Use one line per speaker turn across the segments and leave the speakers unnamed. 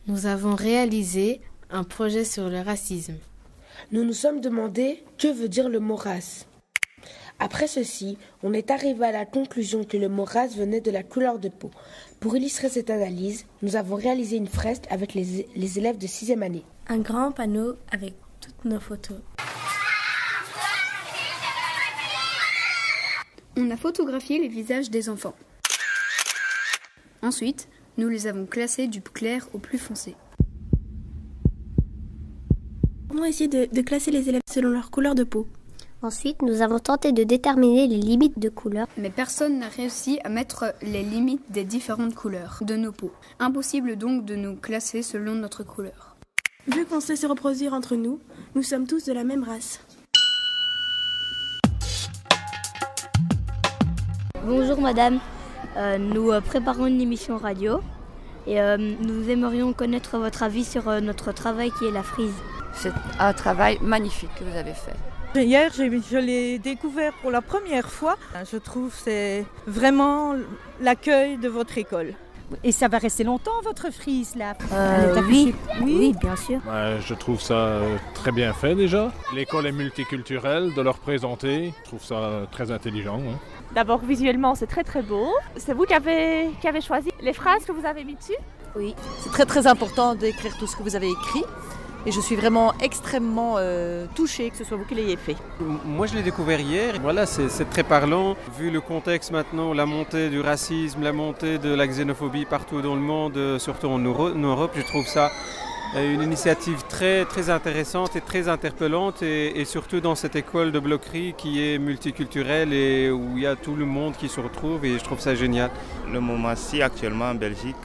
Nous avons réalisé un projet sur le racisme.
Nous nous sommes demandé que veut dire le mot race. Après ceci, on est arrivé à la conclusion que le mot race venait de la couleur de peau. Pour illustrer cette analyse, nous avons réalisé une fresque avec les élèves de 6e année.
Un grand panneau avec toutes nos photos.
On a photographié les visages des enfants. Ensuite, nous les avons classés du plus clair au plus foncé.
On a essayé de classer les élèves selon leur couleur de peau.
Ensuite, nous avons tenté de déterminer les limites de couleur.
Mais personne n'a réussi à mettre les limites des différentes couleurs de nos peaux. Impossible donc de nous classer selon notre couleur.
Vu qu'on sait se reproduire entre nous, nous sommes tous de la même race.
Bonjour madame, nous préparons une émission radio et nous aimerions connaître votre avis sur notre travail qui est la frise.
C'est un travail magnifique que vous avez fait.
Hier, je l'ai découvert pour la première fois. Je trouve que c'est vraiment l'accueil de votre école.
Et ça va rester longtemps, votre frise, là?
Oui, bien sûr.
Je trouve ça très bien fait déjà. L'école est multiculturelle, de leur présenter, je trouve ça très intelligent. Hein.
D'abord, visuellement, c'est très très beau. C'est vous qui avez choisi les phrases que vous avez mis dessus?
Oui, c'est très très important d'écrire tout ce que vous avez écrit. Et je suis vraiment extrêmement touchée que ce soit vous qui l'ayez fait.
Moi, je l'ai découvert hier. Voilà, c'est très parlant. Vu le contexte maintenant, la montée du racisme, la montée de la xénophobie partout dans le monde, surtout en Europe, je trouve ça une initiative très, très intéressante et très interpellante. Et surtout dans cette école de bloquerie qui est multiculturelle et où il y a tout le monde qui se retrouve. Et je trouve ça génial.
Le moment-ci, actuellement en Belgique,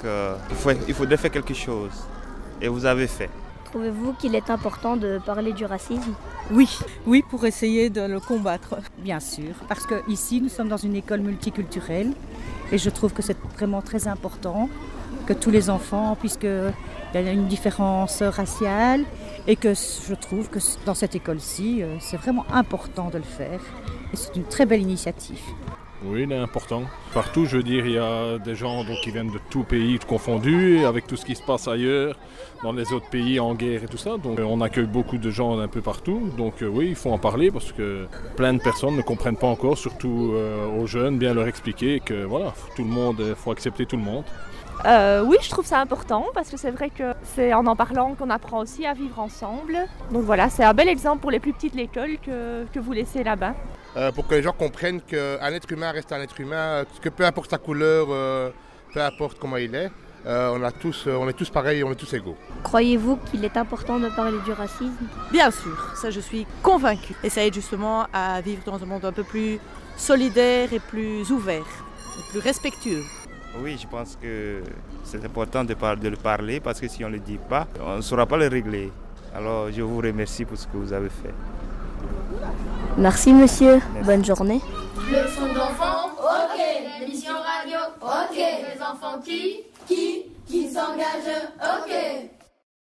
il faudrait faire quelque chose. Et vous avez fait.
Trouvez-vous qu'il est important de parler du racisme?
Oui, pour essayer de le combattre.
Bien sûr, parce qu'ici, nous sommes dans une école multiculturelle et je trouve que c'est vraiment très important que tous les enfants, puisqu'il y a une différence raciale et que je trouve que dans cette école-ci, c'est vraiment important de le faire et c'est une très belle initiative.
Oui, il est important. Partout, je veux dire, il y a des gens qui viennent de tout pays confondus, avec tout ce qui se passe ailleurs, dans les autres pays en guerre et tout ça. Donc on accueille beaucoup de gens un peu partout. Donc oui, il faut en parler parce que plein de personnes ne comprennent pas encore, surtout aux jeunes, bien leur expliquer que voilà, faut accepter tout le monde.
Oui, je trouve ça important parce que c'est vrai que c'est en parlant qu'on apprend aussi à vivre ensemble. Donc voilà, c'est un bel exemple pour les plus petites de l'école que vous laissez là-bas.
Pour que les gens comprennent qu'un être humain reste un être humain, que peu importe sa couleur, peu importe comment il est, on est tous pareils, on est tous égaux.
Croyez-vous qu'il est important de parler du racisme?
Bien sûr, ça je suis convaincue. Et ça aide justement à vivre dans un monde un peu plus solidaire et plus ouvert, et plus respectueux.
Oui, je pense que c'est important de le parler parce que si on ne le dit pas, on ne saura pas le régler. Alors je vous remercie pour ce que vous avez fait.
Merci monsieur,
Merci.
Bonne journée.
Leçon d'enfants, ok. L'émission radio, ok. Les enfants qui s'engagent, ok.